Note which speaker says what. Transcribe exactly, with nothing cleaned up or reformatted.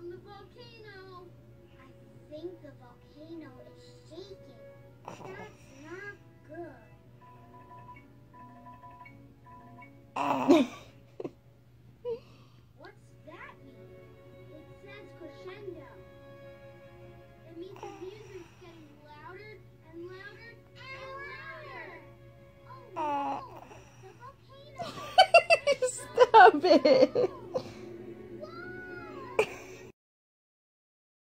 Speaker 1: from the volcano. I think the volcano is shaking. That's not good. What's that mean? It says crescendo. It means the music's getting louder and louder and louder. Oh no! The volcano!
Speaker 2: Stop it!